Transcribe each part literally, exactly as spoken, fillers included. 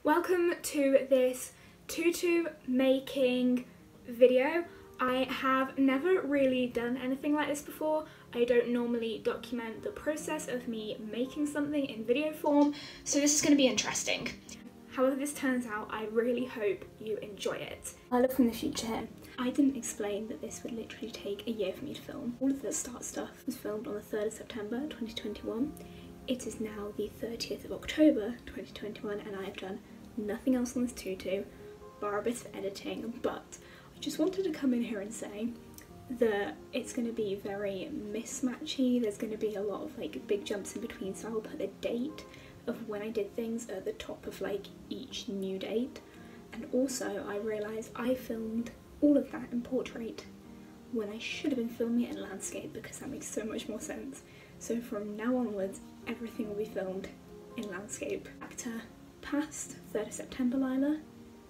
Welcome to this tutu making video. I have never really done anything like this before. I don't normally document the process of me making something in video form, so this is going to be interesting. However this turns out, I really hope you enjoy it. I look from the future here. I didn't explain that this would literally take a year for me to film. All of the start stuff was filmed on the third of September twenty twenty-one. It is now the thirtieth of October twenty twenty-one and I have done nothing else on this tutu, bar a bit of editing, but I just wanted to come in here and say that it's going to be very mismatchy. There's going to be a lot of like big jumps in between, so I'll put the date of when I did things at the top of like each new date. And also I realised I filmed all of that in portrait when I should have been filming it in landscape, because that makes so much more sense. So from now onwards everything will be filmed in landscape. Back to past third of September Lila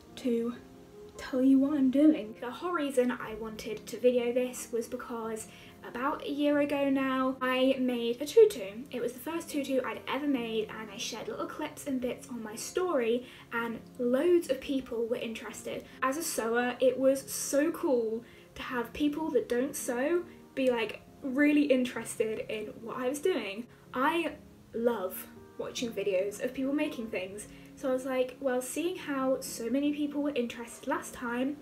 to tell you what I'm doing. The whole reason I wanted to video this was because about a year ago now I made a tutu. It was the first tutu I'd ever made and I shared little clips and bits on my story and loads of people were interested. As a sewer, it was so cool to have people that don't sew be like really interested in what I was doing. I love watching videos of people making things, so I was like, well, seeing how so many people were interested last time,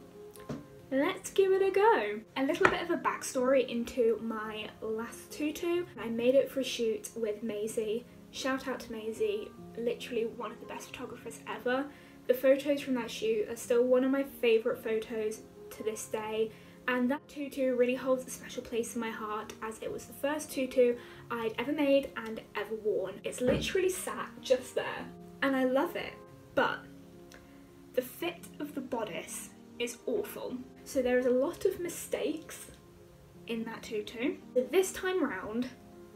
let's give it a go. A little bit of a backstory into my last tutu. I made it for a shoot with Maisie. Shout out to Maisie, literally one of the best photographers ever. The photos from that shoot are still one of my favourite photos to this day, and that tutu really holds a special place in my heart as it was the first tutu I'd ever made and ever worn. It's literally sat just there and I love it, but the fit of the bodice is awful. So there is a lot of mistakes in that tutu. This time round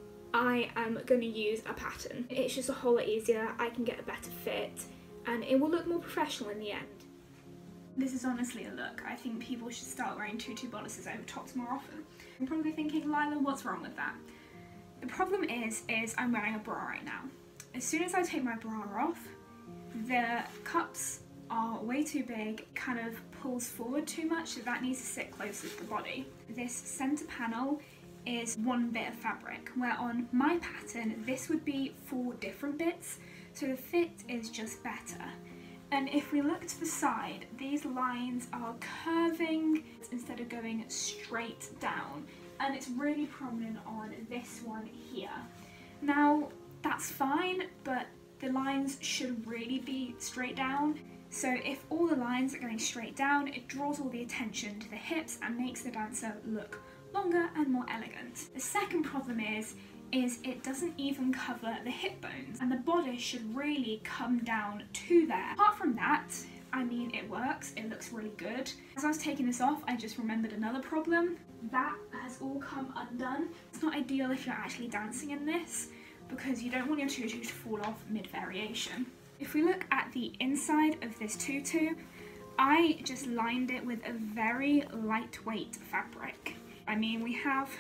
I am going to use a pattern. It's just a whole lot easier, I can get a better fit and it will look more professional in the end. This is honestly a look. I think people should start wearing tutu bodices over tops more often. I'm probably thinking, Lila, what's wrong with that? The problem is, is I'm wearing a bra right now. As soon as I take my bra off, the cups are way too big, kind of pulls forward too much, so that needs to sit closer to the body. This centre panel is one bit of fabric, where on my pattern this would be four different bits, so the fit is just better. And if we look to the side, these lines are curving instead of going straight down, and it's really prominent on this one here. Now that's fine, but the lines should really be straight down. So if all the lines are going straight down, it draws all the attention to the hips and makes the dancer look longer and more elegant. The second problem is is it doesn't even cover the hip bones, and the bodice should really come down to there. Apart from that, I mean, it works, it looks really good. As I was taking this off, I just remembered another problem. That has all come undone. It's not ideal if you're actually dancing in this, because you don't want your tutu to fall off mid-variation. If we look at the inside of this tutu, I just lined it with a very lightweight fabric. I mean, we have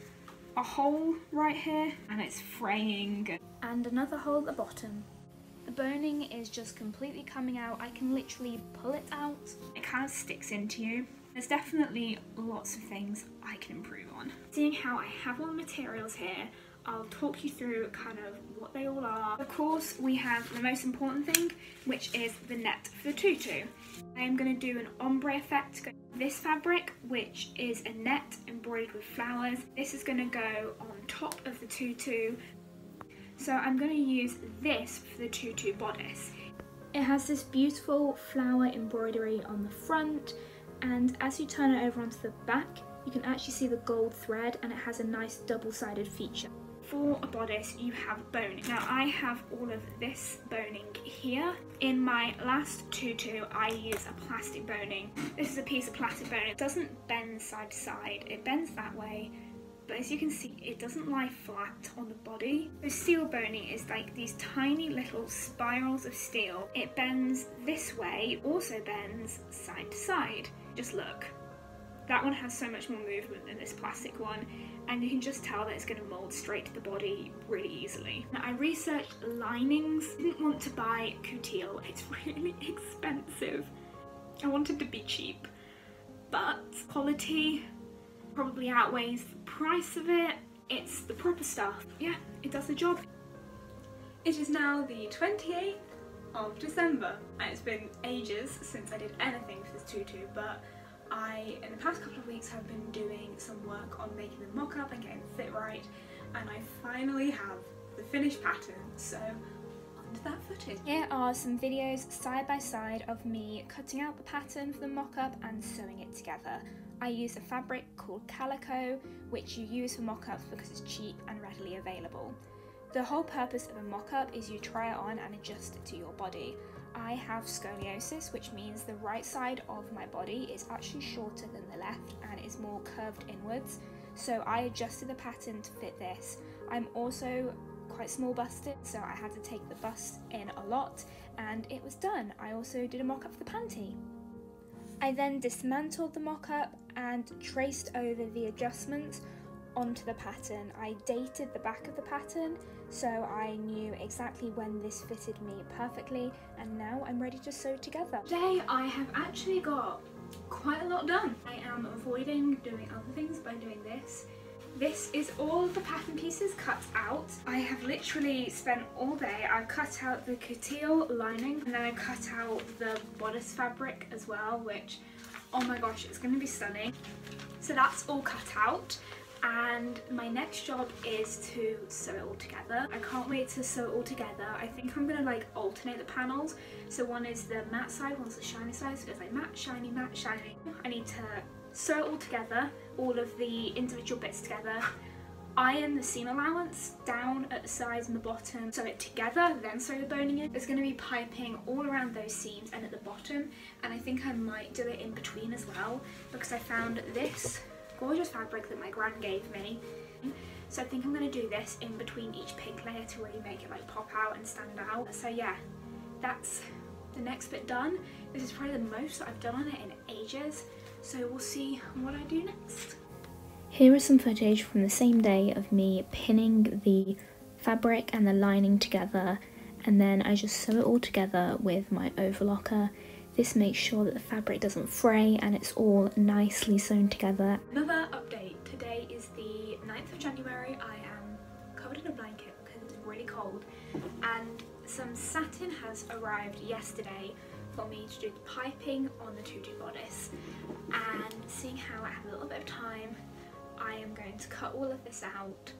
a hole right here and it's fraying, and another hole at the bottom. The boning is just completely coming out. I can literally pull it out. It kind of sticks into you. There's definitely lots of things I can improve on. Seeing how I have all the materials here, I'll talk you through kind of what they all are. Of course, we have the most important thing, which is the net for the tutu. I am going to do an ombre effect. This fabric, which is a net embroidered with flowers, this is going to go on top of the tutu. So I'm going to use this for the tutu bodice. It has this beautiful flower embroidery on the front, and as you turn it over onto the back, you can actually see the gold thread, and it has a nice double-sided feature. For a bodice, you have boning. Now I have all of this boning here. In my last tutu, I use a plastic boning. This is a piece of plastic boning. It doesn't bend side to side, it bends that way, but as you can see, it doesn't lie flat on the body. The steel boning is like these tiny little spirals of steel. It bends this way, also bends side to side. Just look. That one has so much more movement than this plastic one, and you can just tell that it's going to mould straight to the body really easily. Now, I researched linings. Didn't want to buy couture, it's really expensive. I wanted to be cheap, but quality probably outweighs the price of it. It's the proper stuff. Yeah, it does the job. It is now the twenty-eighth of December, and it's been ages since I did anything for this tutu, but I, in the past couple of weeks, have been doing some work on making the mock-up and getting the fit right, and I finally have the finished pattern, so on to that footage. Here are some videos side by side of me cutting out the pattern for the mock-up and sewing it together. I use a fabric called calico, which you use for mock-ups because it's cheap and readily available. The whole purpose of a mock-up is you try it on and adjust it to your body. I have scoliosis, which means the right side of my body is actually shorter than the left and is more curved inwards, so I adjusted the pattern to fit this. I'm also quite small busted, so I had to take the bust in a lot, and it was done. I also did a mock-up for the panty. I then dismantled the mock-up and traced over the adjustments onto the pattern. I dated the back of the pattern so I knew exactly when this fitted me perfectly, and now I'm ready to sew together. Today I have actually got quite a lot done. I am avoiding doing other things by doing this. This is all of the pattern pieces cut out. I have literally spent all day. I've cut out the couture lining, and then I cut out the bodice fabric as well, which, oh my gosh, it's going to be stunning. So that's all cut out, and my next job is to sew it all together. I can't wait to sew it all together. I think I'm going to like alternate the panels. So one is the matte side, one's the shiny side, so it's like matte, shiny, matte, shiny. I need to sew it all together, all of the individual bits together, iron the seam allowance down at the sides and the bottom, sew it together, then sew the boning in. There's going to be piping all around those seams and at the bottom, and I think I might do it in between as well, because I found this gorgeous fabric that my gran gave me. So I think I'm going to do this in between each pink layer to really make it like pop out and stand out. So yeah, that's the next bit done. This is probably the most that I've done on it in ages, so we'll see what I do next. Here is some footage from the same day of me pinning the fabric and the lining together, and then I just sew it all together with my overlocker. This makes sure that the fabric doesn't fray and it's all nicely sewn together. Another update. Today is the ninth of January. I am covered in a blanket because it's really cold, and some satin has arrived yesterday for me to do the piping on the tutu bodice, and seeing how I have a little bit of time, I am going to cut all of this out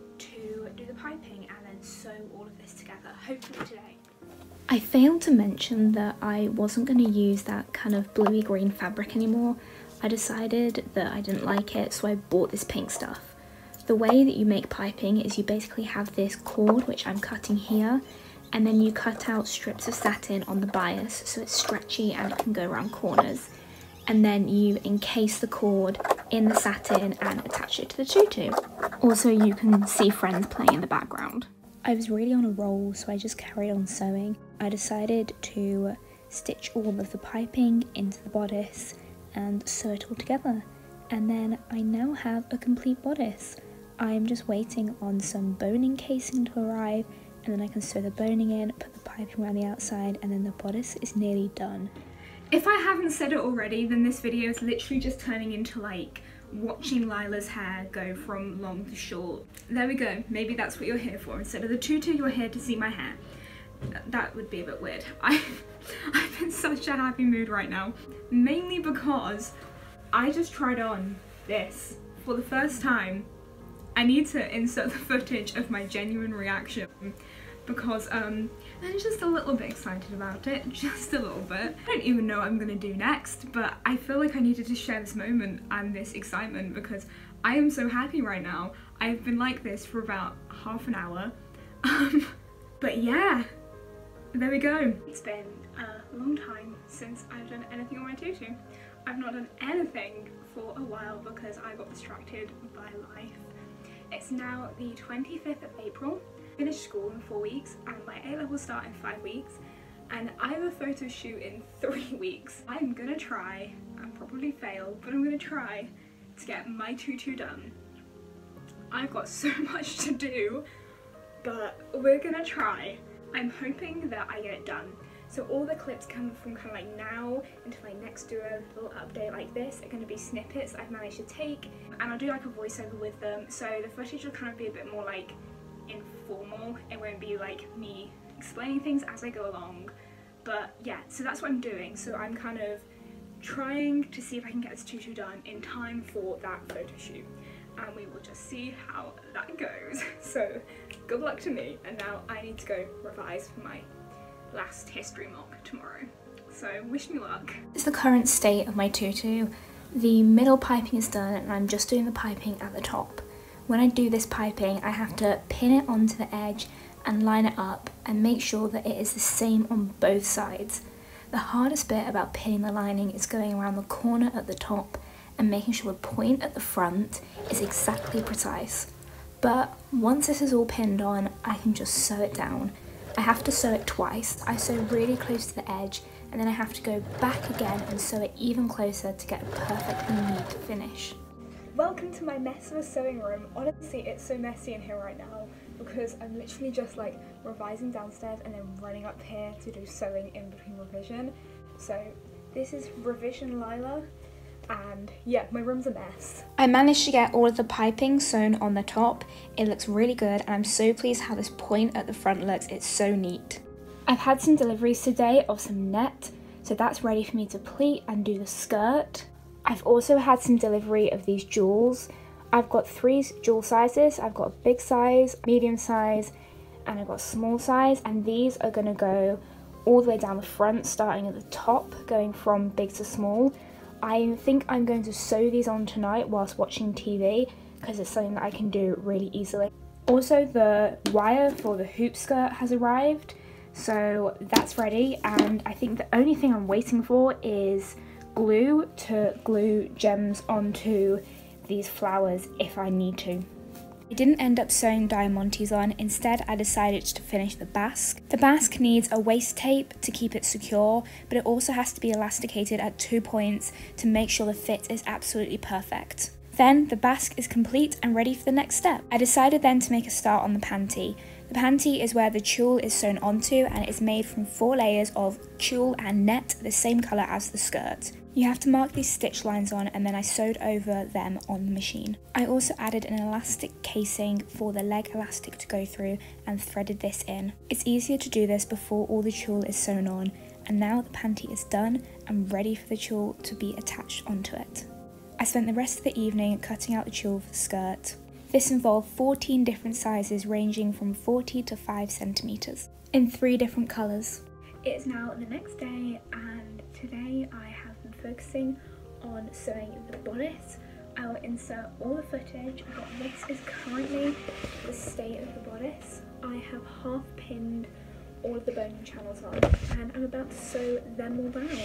to do the piping and then sew all of this together, hopefully today. I failed to mention that I wasn't going to use that kind of bluey green fabric anymore. I decided that I didn't like it, so I bought this pink stuff. The way that you make piping is you basically have this cord, which I'm cutting here, and then you cut out strips of satin on the bias so it's stretchy and it can go around corners. And then you encase the cord in the satin and attach it to the tutu. Also, you can see friends playing in the background. I was really on a roll, so I just carried on sewing. I decided to stitch all of the piping into the bodice and sew it all together. And then I now have a complete bodice. I'm just waiting on some boning casing to arrive, and then I can sew the boning in, put the piping around the outside, and then the bodice is nearly done. If I haven't said it already, then this video is literally just turning into like watching Lila's hair go from long to short. There we go, maybe that's what you're here for. Instead of the tutu, you're here to see my hair. That would be a bit weird. I, I'm in such a happy mood right now, mainly because I just tried on this for the first time. I need to insert the footage of my genuine reaction, because um, I'm just a little bit excited about it, just a little bit. I don't even know what I'm gonna do next, but I feel like I needed to share this moment and this excitement because I am so happy right now. I've been like this for about half an hour, um, but yeah, there we go. It's been a long time since I've done anything on my tutu. I've not done anything for a while because I got distracted by life. It's now the twenty-fifth of April. Finish school in four weeks and my A levels start in five weeks, and I have a photo shoot in three weeks. I'm gonna try and probably fail, but I'm gonna try to get my tutu done. I've got so much to do, but we're gonna try. I'm hoping that I get it done. So all the clips come from kind of like now until I next do a little update like this are going to be snippets I've managed to take, and I'll do like a voiceover with them, so the footage will kind of be a bit more like informal. It won't be like me explaining things as I go along. But yeah, so that's what I'm doing. So I'm kind of trying to see if I can get this tutu done in time for that photo shoot, and we will just see how that goes. So good luck to me, and now I need to go revise for my last history mock tomorrow, so wish me luck. This is the current state of my tutu. The middle piping is done and I'm just doing the piping at the top. When I do this piping, I have to pin it onto the edge and line it up and make sure that it is the same on both sides. The hardest bit about pinning the lining is going around the corner at the top and making sure the point at the front is exactly precise. But once this is all pinned on, I can just sew it down. I have to sew it twice. I sew really close to the edge and then I have to go back again and sew it even closer to get a perfectly neat finish. Welcome to my mess of a sewing room. Honestly, it's so messy in here right now because I'm literally just like revising downstairs and then running up here to do sewing in between revision. So this is revision Lila, and yeah, my room's a mess. I managed to get all of the piping sewn on the top. It looks really good and I'm so pleased how this point at the front looks. It's so neat. I've had some deliveries today of some net, so that's ready for me to pleat and do the skirt. I've also had some delivery of these jewels. I've got three jewel sizes. I've got a big size, medium size, and I've got a small size, and these are going to go all the way down the front, starting at the top, going from big to small. I think I'm going to sew these on tonight whilst watching T V because it's something that I can do really easily. Also, the wire for the hoop skirt has arrived, so that's ready, and I think the only thing I'm waiting for is glue to glue gems onto these flowers if I need to. I didn't end up sewing diamantes on. Instead, I decided to finish the basque. The basque needs a waist tape to keep it secure, but it also has to be elasticated at two points to make sure the fit is absolutely perfect. Then the basque is complete and ready for the next step. I decided then to make a start on the panty. The panty is where the tulle is sewn onto, and it's made from four layers of tulle and net, the same colour as the skirt. You have to mark these stitch lines on, and then I sewed over them on the machine. I also added an elastic casing for the leg elastic to go through and threaded this in. It's easier to do this before all the tulle is sewn on, and now the panty is done and ready for the tulle to be attached onto it. I spent the rest of the evening cutting out the tulle for the skirt. This involved fourteen different sizes ranging from forty to five centimetres in three different colours. It is now the next day, and today I have been focusing on sewing the bodice. I will insert all the footage, but this is currently the state of the bodice. I have half pinned all of the boning channels on, and I'm about to sew them all down.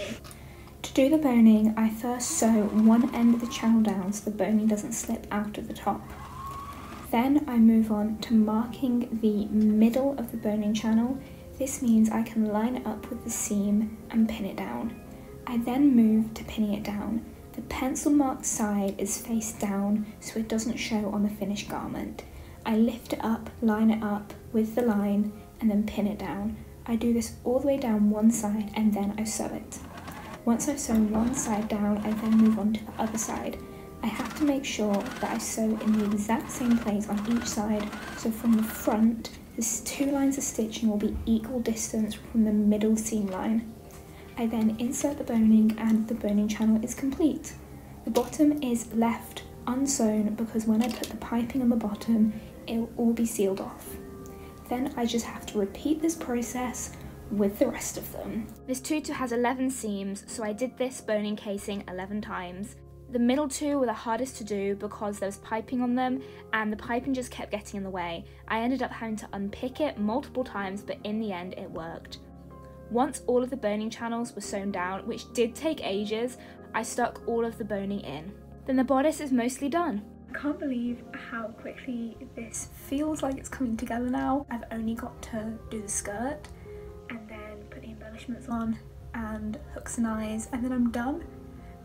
To do the boning, I first sew one end of the channel down so the boning doesn't slip out of the top. Then I move on to marking the middle of the boning channel. This means I can line it up with the seam and pin it down. I then move to pinning it down. The pencil marked side is face down so it doesn't show on the finished garment. I lift it up, line it up with the line, and then pin it down. I do this all the way down one side and then I sew it. Once I've sewn one side down, I then move on to the other side. I have to make sure that I sew in the exact same place on each side, so from the front, the two lines of stitching will be equal distance from the middle seam line. I then insert the boning and the boning channel is complete. The bottom is left unsewn because when I put the piping on the bottom, it will all be sealed off. Then I just have to repeat this process with the rest of them. This tutu has eleven seams, so I did this boning casing eleven times. The middle two were the hardest to do because there was piping on them and the piping just kept getting in the way. I ended up having to unpick it multiple times, but in the end it worked. Once all of the boning channels were sewn down, which did take ages, I stuck all of the boning in. Then the bodice is mostly done. I can't believe how quickly this feels like it's coming together now. I've only got to do the skirt and then put the embellishments on and hooks and eyes, and then I'm done.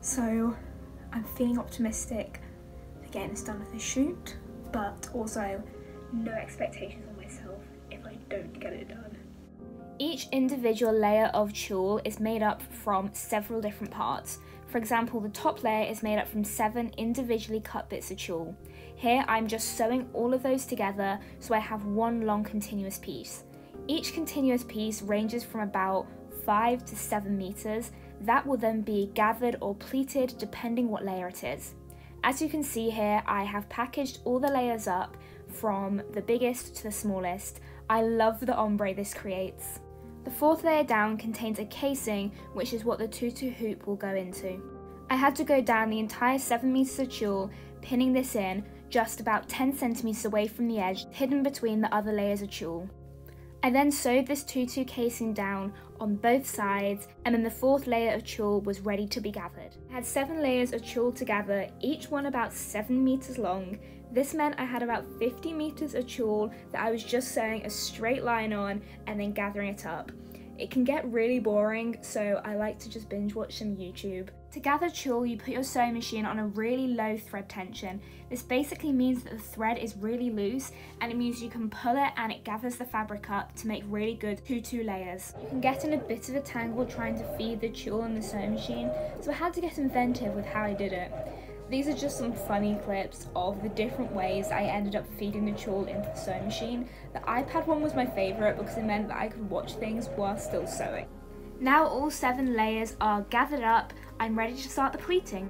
So I'm feeling optimistic for getting this done with this shoot, but also no expectations on myself if I don't get it done. Each individual layer of tulle is made up from several different parts. For example, the top layer is made up from seven individually cut bits of tulle. Here I'm just sewing all of those together so I have one long continuous piece. Each continuous piece ranges from about five to seven meters. That will then be gathered or pleated depending what layer it is. As you can see here, I have packaged all the layers up from the biggest to the smallest. I love the ombre this creates. The fourth layer down contains a casing, which is what the tutu hoop will go into. I had to go down the entire seven meters of tulle, pinning this in just about ten centimeters away from the edge, hidden between the other layers of tulle. I then sewed this tutu casing down on both sides, and then the fourth layer of tulle was ready to be gathered. I had seven layers of tulle to gather, each one about seven meters long. This meant I had about fifty meters of tulle that I was just sewing a straight line on and then gathering it up. It can get really boring, so I like to just binge watch some YouTube. To gather tulle, you put your sewing machine on a really low thread tension. This basically means that the thread is really loose, and it means you can pull it and it gathers the fabric up to make really good tutu layers. You can get in a bit of a tangle trying to feed the tulle in the sewing machine, so I had to get inventive with how I did it. These are just some funny clips of the different ways I ended up feeding the tulle into the sewing machine. The iPad one was my favourite because it meant that I could watch things while still sewing. Now all seven layers are gathered up, I'm ready to start the pleating.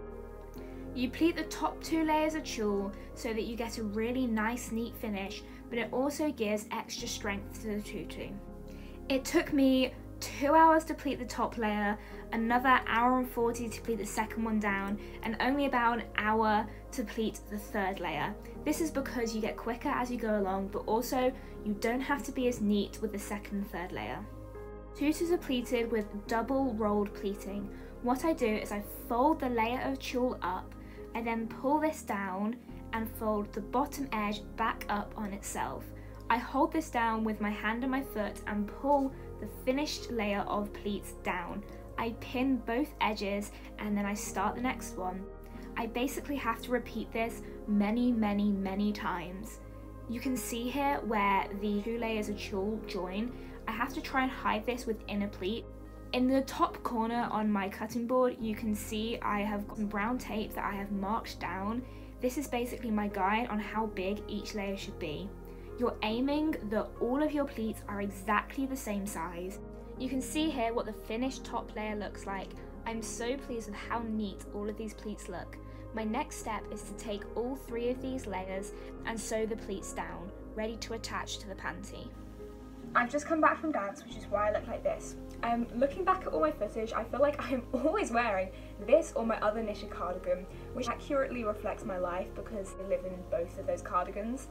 You pleat the top two layers of tulle so that you get a really nice neat finish, but it also gives extra strength to the tutu. It took me two hours to pleat the top layer, another hour and forty to pleat the second one down, and only about an hour to pleat the third layer. This is because you get quicker as you go along, but also you don't have to be as neat with the second and third layer. Tutus are pleated with double rolled pleating. What I do is I fold the layer of tulle up, I then pull this down and fold the bottom edge back up on itself. I hold this down with my hand and my foot and pull the finished layer of pleats down. I pin both edges and then I start the next one. I basically have to repeat this many, many, many times. You can see here where the two layers of tulle join. I have to try and hide this within a pleat. In the top corner on my cutting board, you can see I have got some brown tape that I have marked down. This is basically my guide on how big each layer should be. You're aiming that all of your pleats are exactly the same size. You can see here what the finished top layer looks like. I'm so pleased with how neat all of these pleats look. My next step is to take all three of these layers and sew the pleats down, ready to attach to the panty. I've just come back from dance, which is why I look like this. Um, looking back at all my footage, I feel like I'm always wearing this or my other knitted cardigan, which accurately reflects my life because I live in both of those cardigans.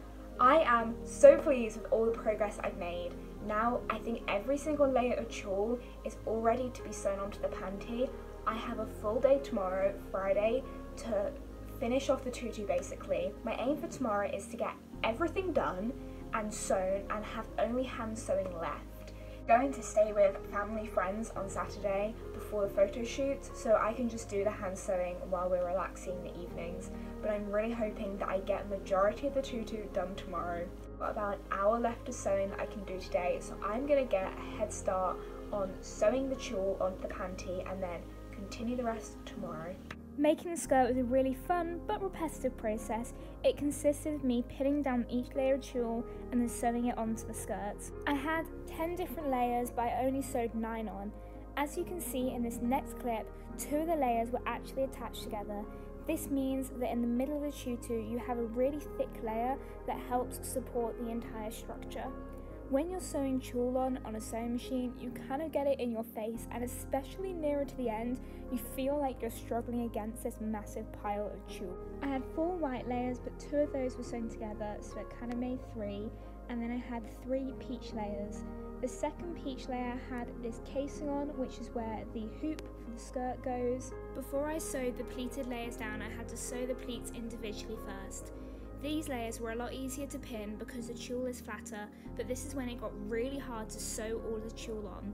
I am so pleased with all the progress I've made. Now I think every single layer of tulle is all ready to be sewn onto the panty. I have a full day tomorrow, Friday, to finish off the tutu basically. My aim for tomorrow is to get everything done and sewn and have only hand sewing left. Going to stay with family friends on Saturday before the photo shoot, so I can just do the hand sewing while we're relaxing in the evenings, but I'm really hoping that I get majority of the tutu done tomorrow. I've got about an hour left of sewing that I can do today, so I'm going to get a head start on sewing the tulle onto the panty and then continue the rest tomorrow. Making the skirt was a really fun but repetitive process. It consisted of me pinning down each layer of tulle and then sewing it onto the skirt. I had ten different layers but I only sewed nine on. As you can see in this next clip, two of the layers were actually attached together. This means that in the middle of the tutu you have a really thick layer that helps support the entire structure. When you're sewing tulle on on a sewing machine, you kind of get it in your face, and especially nearer to the end, you feel like you're struggling against this massive pile of tulle. I had four white layers, but two of those were sewn together, so it kind of made three, and then I had three peach layers. The second peach layer had this casing on, which is where the hoop for the skirt goes. Before I sewed the pleated layers down, I had to sew the pleats individually first. These layers were a lot easier to pin because the tulle is flatter, but this is when it got really hard to sew all the tulle on.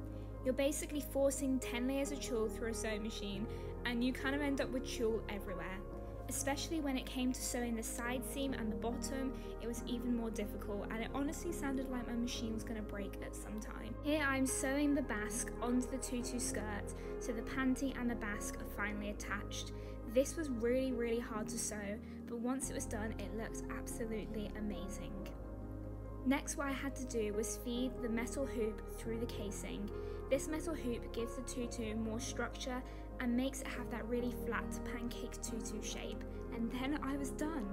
You're basically forcing ten layers of tulle through a sewing machine, and you kind of end up with tulle everywhere. Especially when it came to sewing the side seam and the bottom, it was even more difficult, and it honestly sounded like my machine was going to break at some time. Here I'm sewing the basque onto the tutu skirt, so the panty and the basque are finally attached. This was really really hard to sew, but once it was done it looked absolutely amazing. Next, what I had to do was feed the metal hoop through the casing. This metal hoop gives the tutu more structure and makes it have that really flat pancake tutu shape, and then I was done.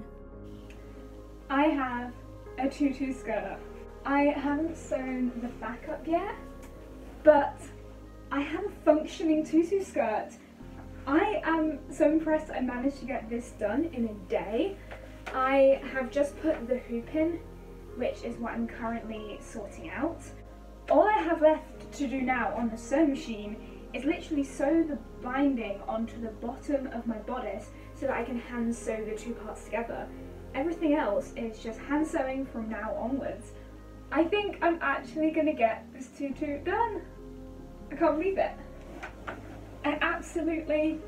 I have a tutu skirt. I haven't sewn the back up yet, but I have a functioning tutu skirt. I am so impressed I managed to get this done in a day. I have just put the hoop in, which is what I'm currently sorting out. All I have left to do now on the sewing machine is literally sew the binding onto the bottom of my bodice so that I can hand sew the two parts together. Everything else is just hand sewing from now onwards. I think I'm actually gonna get this tutu done. I can't believe it. I absolutely,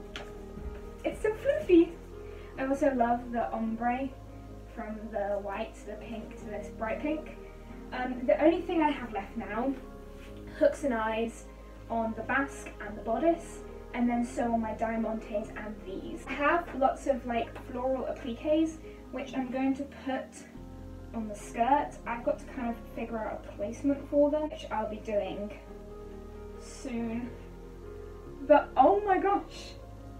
it's so fluffy. I also love the ombre from the white to the pink to this bright pink. Um, the only thing I have left now, hooks and eyes on the basque and the bodice, and then sew on my diamantes and these. I have lots of like floral appliques which I'm going to put on the skirt. I've got to kind of figure out a placement for them, which I'll be doing soon. But oh my gosh,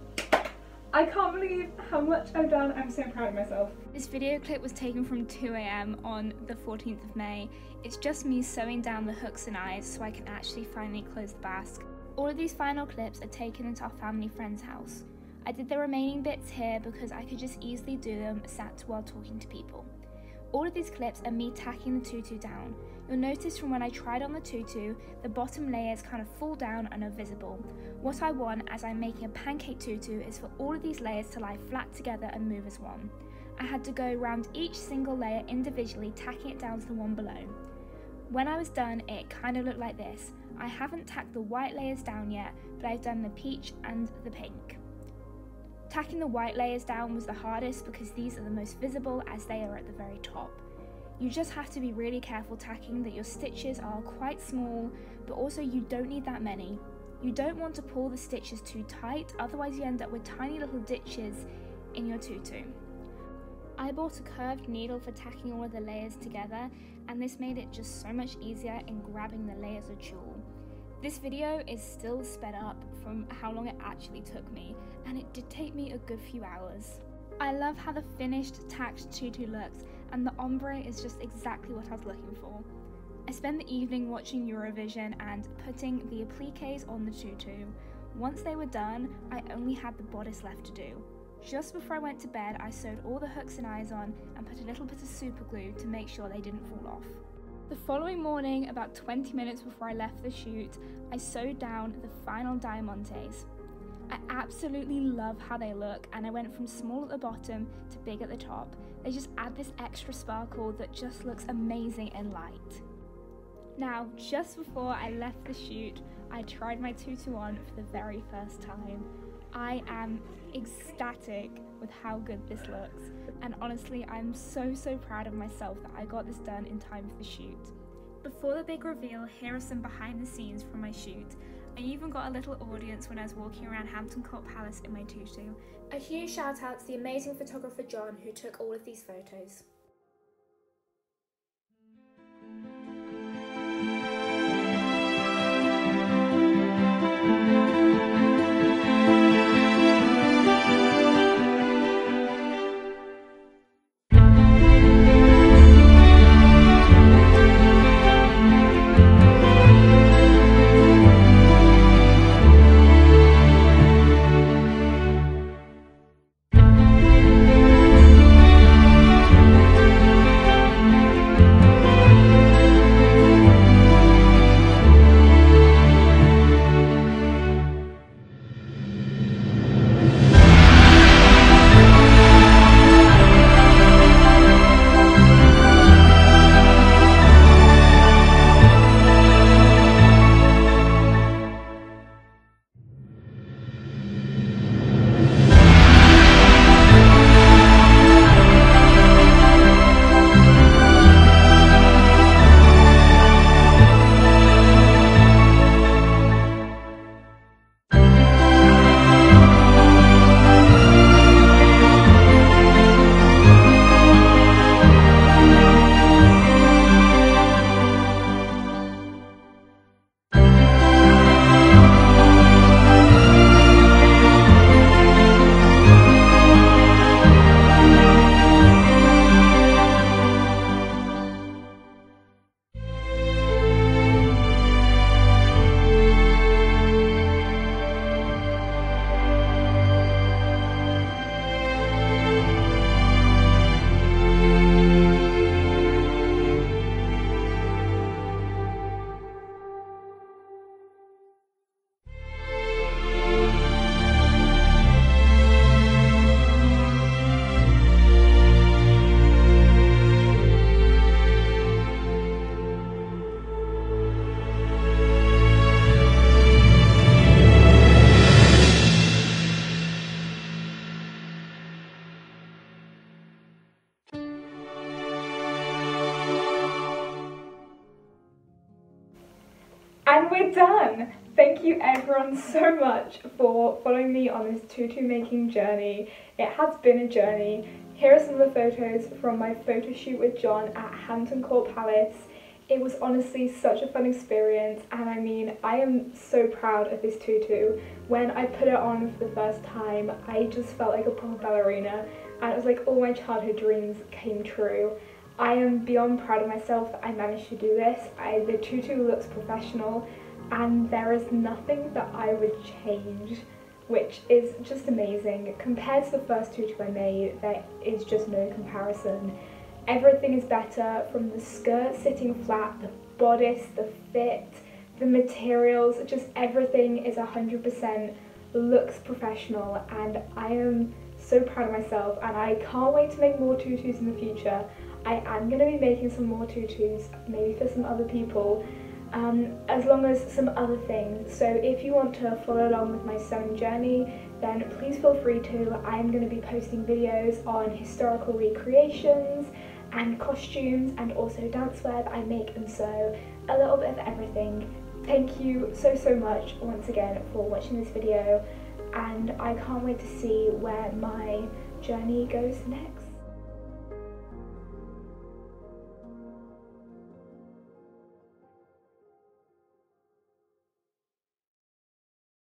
I can't believe how much I've done. I'm so proud of myself. This video clip was taken from two A M on the fourteenth of May. It's just me sewing down the hooks and eyes so I can actually finally close the basque. All of these final clips are taken into our family friend's house. I did the remaining bits here because I could just easily do them sat while talking to people. All of these clips are me tacking the tutu down. You'll notice from when I tried on the tutu, the bottom layers kind of fall down and are visible. What I want as I'm making a pancake tutu is for all of these layers to lie flat together and move as one. I had to go around each single layer individually, tacking it down to the one below. When I was done, it kind of looked like this. I haven't tacked the white layers down yet, but I've done the peach and the pink. Tacking the white layers down was the hardest because these are the most visible as they are at the very top. You just have to be really careful tacking that your stitches are quite small, but also you don't need that many. You don't want to pull the stitches too tight, otherwise you end up with tiny little ditches in your tutu. I bought a curved needle for tacking all of the layers together, and this made it just so much easier in grabbing the layers of tulle. This video is still sped up from how long it actually took me, and it did take me a good few hours. I love how the finished tacked tutu looks, and the ombre is just exactly what I was looking for. I spent the evening watching Eurovision and putting the appliques on the tutu. Once they were done, I only had the bodice left to do. Just before I went to bed, I sewed all the hooks and eyes on and put a little bit of super glue to make sure they didn't fall off. The following morning, about twenty minutes before I left the shoot, I sewed down the final diamantes. I absolutely love how they look, and I went from small at the bottom to big at the top. They just add this extra sparkle that just looks amazing in light. Now, just before I left the shoot, I tried my tutu on for the very first time. I am ecstatic with how good this looks, and honestly I'm so so proud of myself that I got this done in time for the shoot. Before the big reveal, here are some behind the scenes from my shoot. I even got a little audience when I was walking around Hampton Court Palace in my tutu. A huge shout out to the amazing photographer John who took all of these photos. Thank you everyone so much for following me on this tutu making journey. It has been a journey. Here are some of the photos from my photo shoot with John at Hampton Court Palace. It was honestly such a fun experience, and I mean, I am so proud of this tutu. When I put it on for the first time, I just felt like a proper ballerina, and it was like all my childhood dreams came true. I am beyond proud of myself that I managed to do this. I, the tutu looks professional, and there is nothing that I would change, which is just amazing. Compared to the first tutu I made, there is just no comparison. Everything is better, from the skirt sitting flat, the bodice, the fit, the materials, just everything is one hundred percent looks professional, and I am so proud of myself, and I can't wait to make more tutus in the future. I am going to be making some more tutus, maybe for some other people, um, as long as some other things. So if you want to follow along with my sewing journey, then please feel free to. I am going to be posting videos on historical recreations and costumes, and also dancewear that I make and sew, a little bit of everything. Thank you so so much once again for watching this video, and I can't wait to see where my journey goes next.